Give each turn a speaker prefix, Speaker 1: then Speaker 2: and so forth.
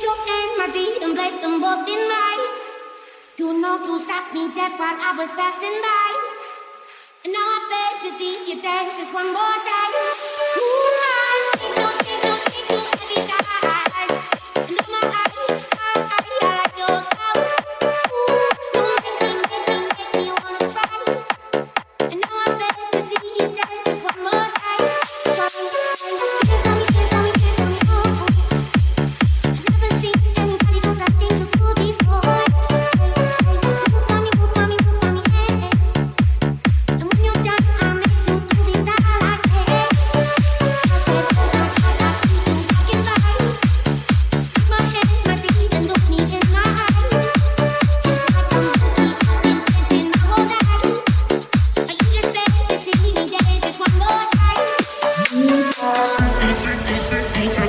Speaker 1: your hand, my deed, and place them both in mine. You know you stopped me dead while I was passing by. And now I beg to see you dance just one more time. Ooh, I see you every time. And oh my, I like your style. Ooh, you make me wanna try. And now I beg to see you dance just one more time. So please tell me, oh. I've never seen anybody do the things you do before. Move for me, yeah. And when you're done, I'll make you do it all again. I said, I see you walking by. Take my hands, my feet, and look me in my eyes. Just like a monkey, I've been dancing my whole life. Are you just there to see me dance just one more time?
Speaker 2: Shake it,